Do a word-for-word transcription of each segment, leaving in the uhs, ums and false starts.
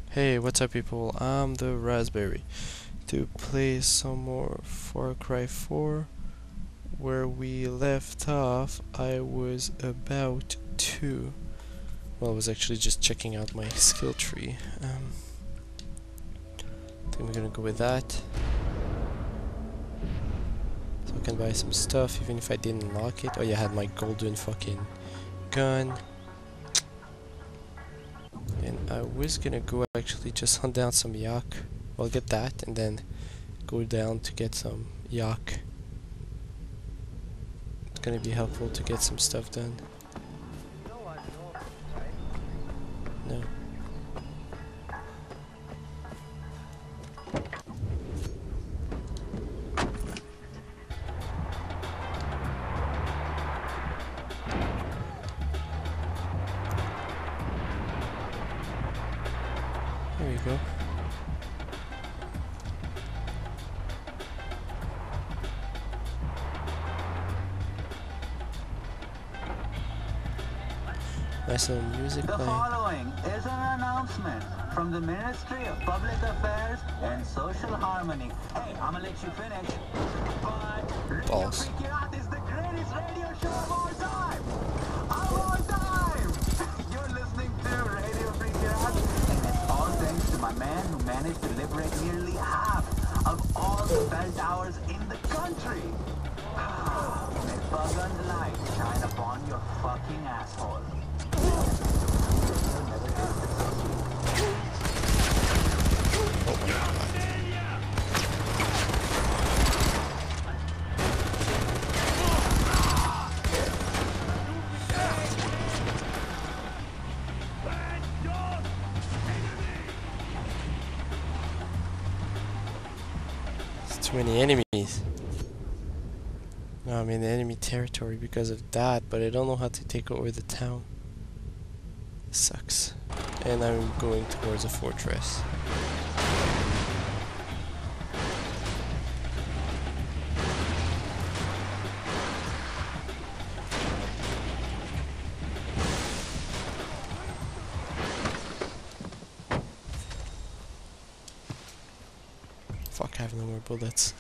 Hey, what's up people? I'm the Raspberry to play some more Far Cry four. Where we left off, I was about to... Well, I was actually just checking out my skill tree. Um, I think we're gonna go with that. So I can buy some stuff even if I didn't unlock it. Oh yeah, I had my golden fucking gun. And I was gonna go actually just hunt down some yak. Well, get that and then go down to get some yak. It's gonna be helpful to get some stuff done. No. There you go. Nice little music The playing. following is an announcement from the Ministry of Public Affairs and Social Harmony. Hey, I'm gonna let you finish. But Radio Balls. Freak Yacht is the greatest radio show of all time! Of all time! You're listening to Radio Freak Yacht, and it's all thanks to my man who managed to liberate nearly half of all the bell towers in the country. May Buggun's light shine upon your fucking asshole. It's too many enemies. Now I'm in enemy territory because of that, but I don't know how to take over the town. Sucks. And I'm going towards a fortress. Fuck, I have no more bullets.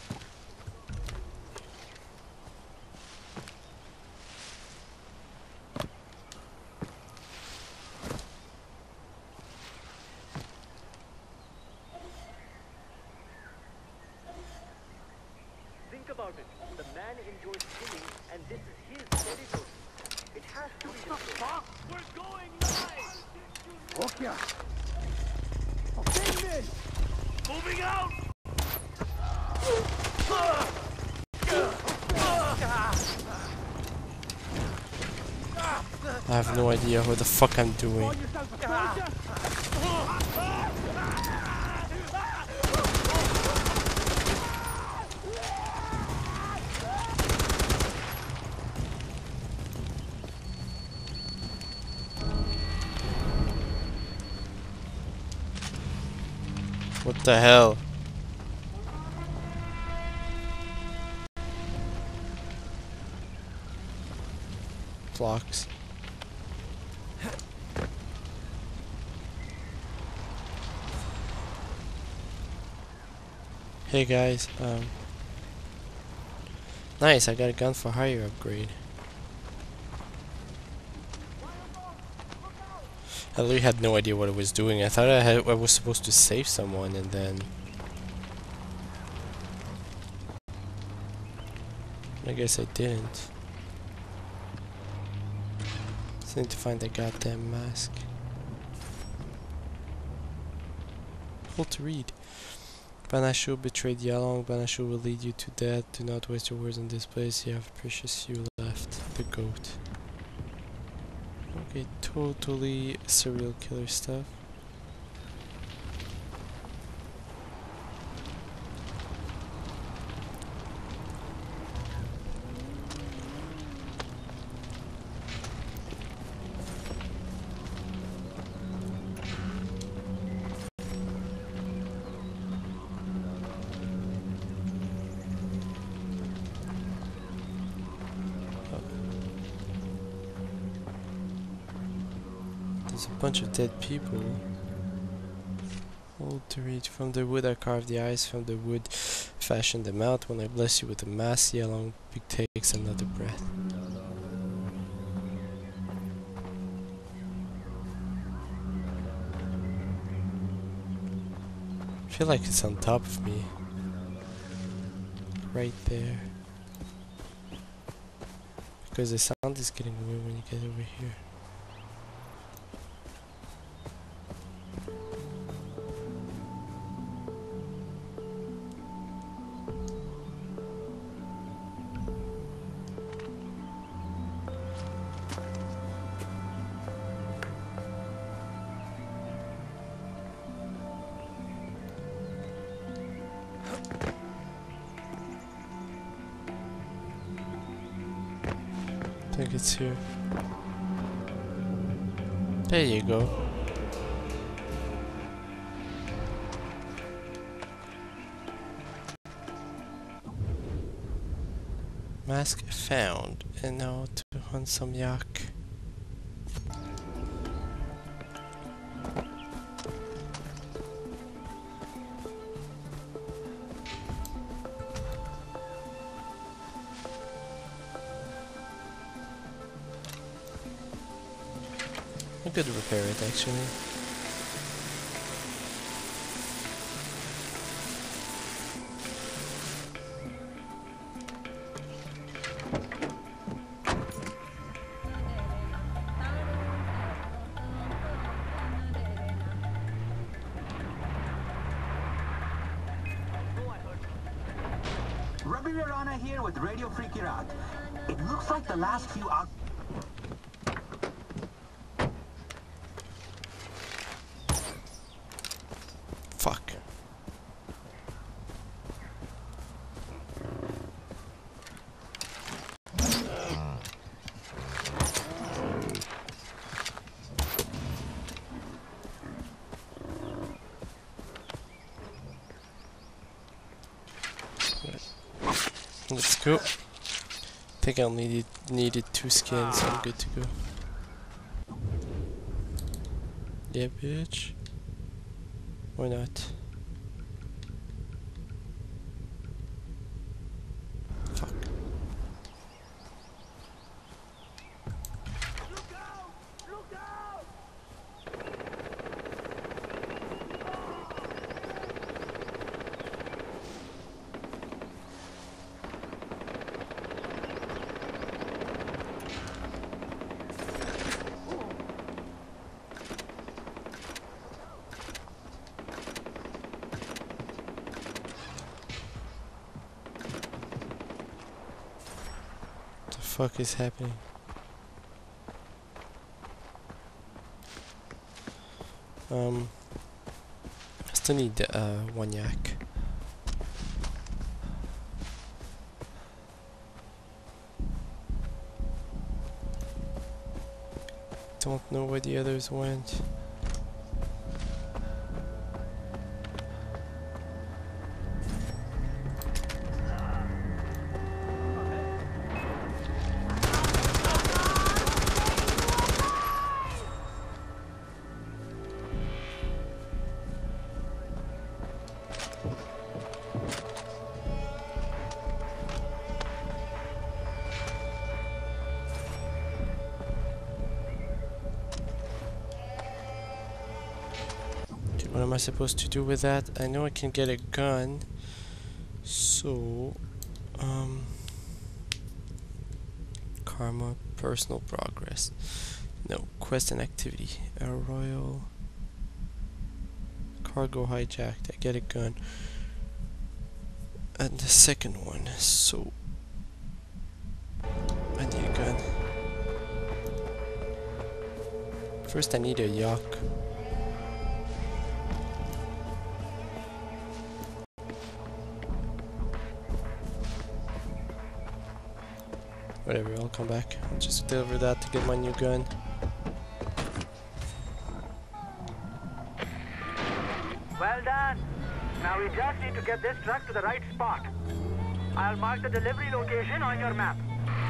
Think about it. The man enjoys killing, and this is his territory. It has to be this way. We're going live! Okay. Okay, men! Moving out! I have no idea what the fuck I'm doing. What the hell? Blocks. Hey guys, um nice, I got a gun for hire upgrade. I literally had no idea what I was doing. I thought I had I was supposed to save someone and then I guess I didn't. Just need to find the goddamn mask. Hold to read. Banashu betrayed Yalong. Banashu will lead you to death. Do not waste your words in this place. You have precious few left. The goat. Okay, totally serial killer stuff. There's a bunch of dead people. Hold to reach. From the wood I carve the eyes, from the wood fashion the mouth. When I bless you with a mass, the long big takes another breath. I feel like it's on top of me. Right there. Because the sound is getting weird when you get over here. I think it's here. There you go. Mask found, and now to hunt some yak. I could repair it actually. Rubber Your Honor here with Radio Freaky Out. It looks like the last few out. Fuck. Let's go. I think I'll need it, needed two skins, so I'm good to go. Yeah, bitch. Why not? Fuck. Look out! Look out! What the fuck is happening? Um, I still need uh, one yak. Don't know where the others went. What am I supposed to do with that? I know I can get a gun. So, um, karma, personal progress. No, quest and activity. A royal cargo hijacked. I get a gun. And the second one. So, I need a gun. First, I need a yak. Whatever, I'll come back. I'll just deliver that to get my new gun. Well done. Now we just need to get this truck to the right spot. I'll mark the delivery location on your map.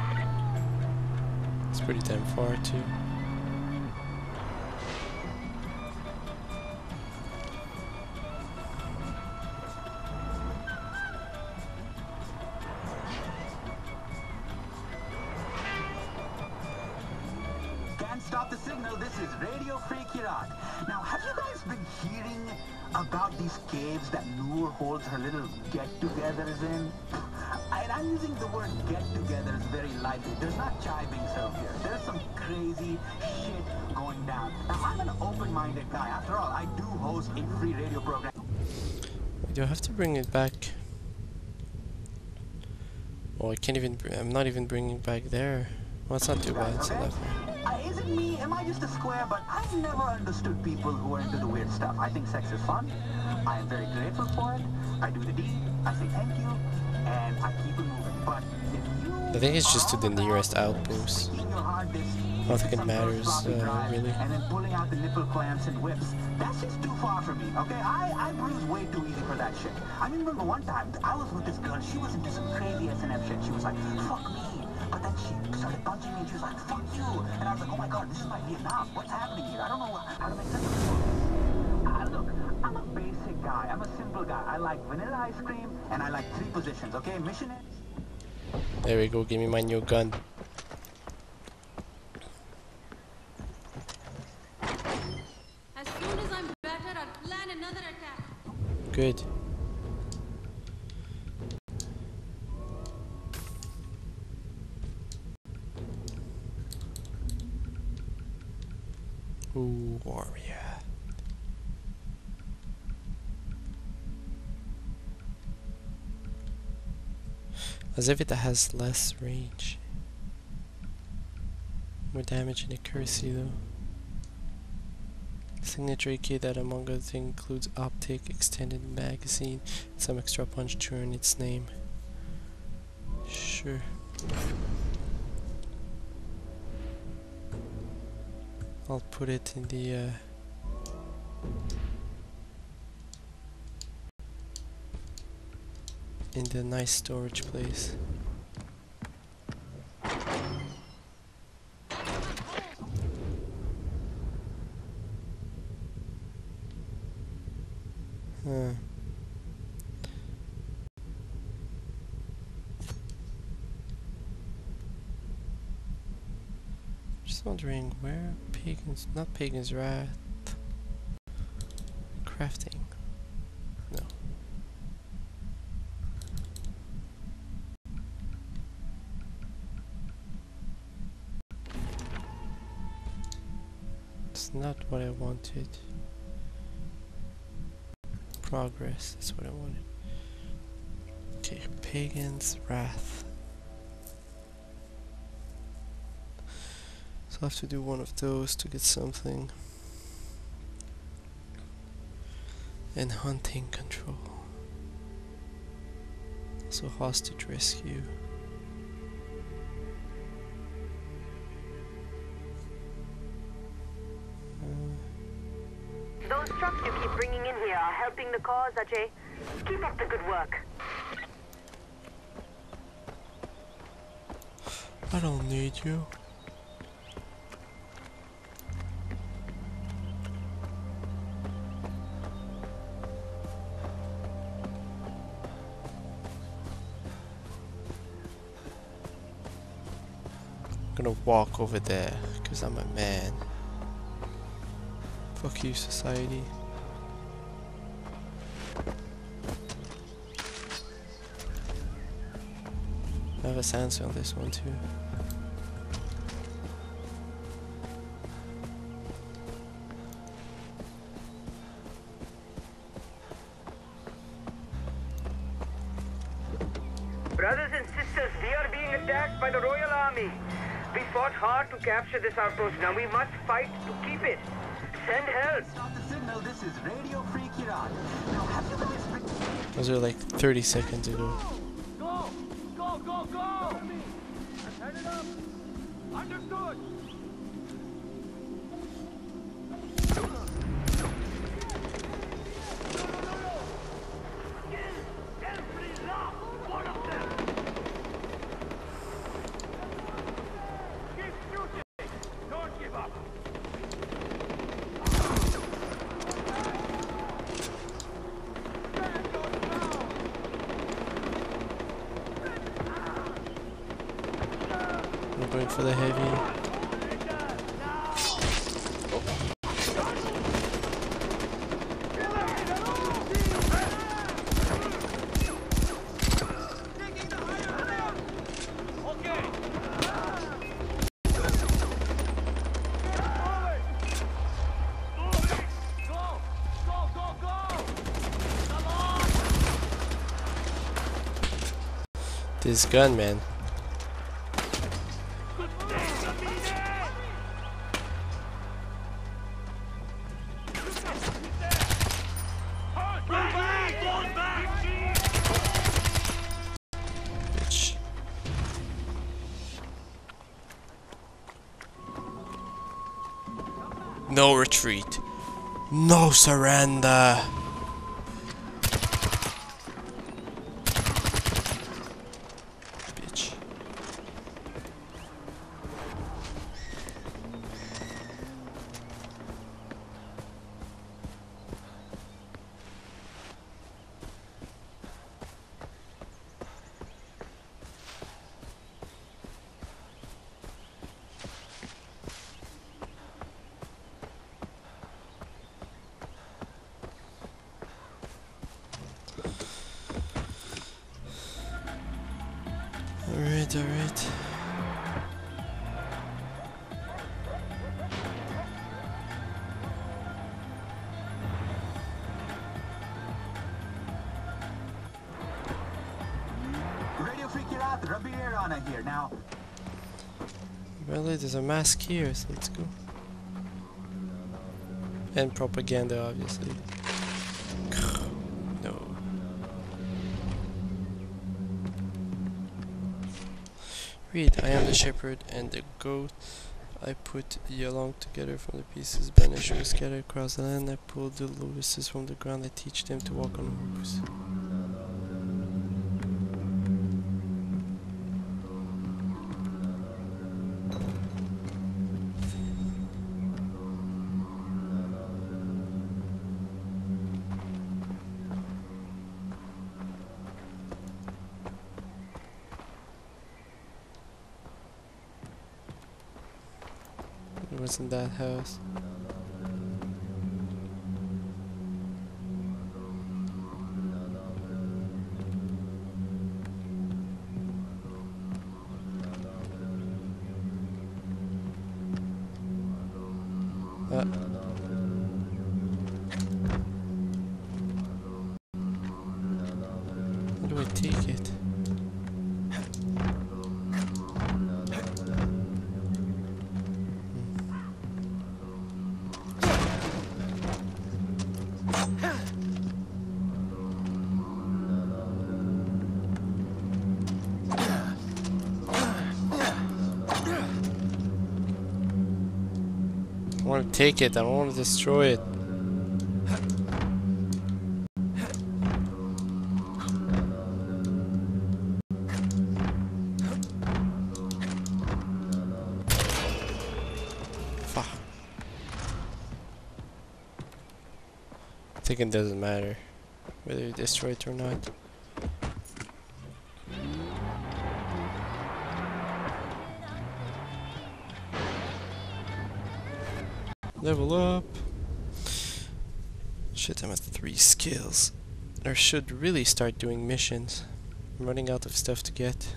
It's pretty damn far too. stop the signal. This is Radio Free Kirat. Now, have you guys been hearing about these caves that Noor holds her little get-togethers in? And I'm using the word get-togethers very lightly. There's not chai being served here. There's some crazy shit going down. Now, I'm an open-minded guy. After all, I do host a free radio program. Do I have to bring it back? Oh, I can't even. Br I'm not even bringing it back there. Well, it's not too bad. It's Okay? enough. Uh, is it me? Am I just a square? But I've never understood people who are into the weird stuff. I think sex is fun. I am very grateful for it. I do the deed. I say thank you, and I keep it moving. But if you I think it's just to are the all about nearest outpost. sticking your hard disk I don't think it into some girl's matters, floppy uh, drive really. And then pulling out the nipple clamps and whips. That's just too far for me, okay? I, I bruise way too easy for that shit. I mean, remember one time, I was with this girl, she was into some crazy S and M shit. She was like, fuck me. But then she started punching me and she was like, fuck you. And I was like, oh my god, this is my Vietnam. What's happening here? I don't know how to make sense of this. Uh, look, I'm a basic guy. I'm a simple guy. I like vanilla ice cream and I like three positions, okay? Missionary. There we go. Give me my new gun. As soon as I'm better, I'll plan another attack. Good. Ooh, warrior. As if it has less range. More damage and accuracy though. Signature key that among other things includes optic, extended magazine, and some extra punch to earn its name. Sure. I'll put it in the uh, in the nice storage place. Huh. Just wondering where pagans, not pagans wrath, crafting. No. It's not what I wanted. Progress, that's what I wanted. Okay, Pagan's Wrath. So I'll have to do one of those to get something. And hunting control. Also hostage rescue. Those trucks you keep bringing in here are helping the cause, Ajay. Keep up the good work. I don't need you. I'm gonna walk over there, cause I'm a man. Fuck you, society. I have a sensor on this one too. Brothers and sisters, we are being attacked by the Royal Army. We fought hard to capture this outpost. Now we must fight to keep it. Send help. Stop the signal. This is Radio Free Kirat. Now, have you guys been... Those are like thirty seconds ago. Go! Go, go, go! I'm headed up! Understood! I'm going for the heavy. this gun, man. Bitch. No retreat. No surrender. Bitch. Alright, alright. Radio freak, you're out. Rub your ear on it here now. Well, there's a mask here, so let's go. And propaganda, obviously. No. Read, I am the shepherd and the goat. I put ye along together from the pieces banished were scattered across the land. I pulled the lotuses from the ground. I teach them to walk on roofs. It was in that house. Uh. How do I take it? I want to take it, I don't want to destroy it. Fuck. I think it doesn't matter whether you destroy it or not. Level up. Shit, I'm at three skills. I should really start doing missions. I'm running out of stuff to get.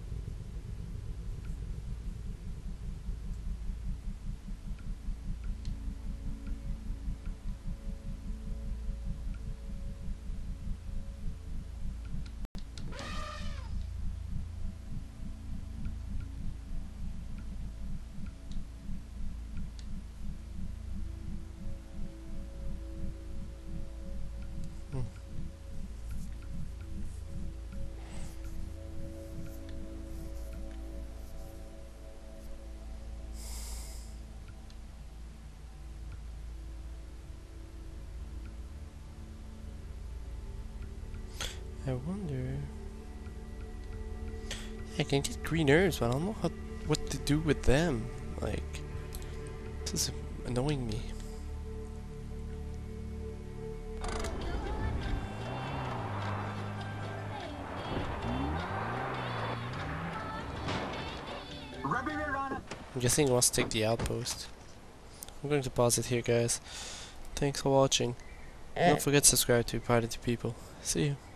I wonder. I can get green herbs, but I don't know how, what to do with them. Like, this is annoying me. I'm guessing he wants to take the outpost. I'm going to pause it here, guys. Thanks for watching. Don't forget to subscribe to be part of the people. See you.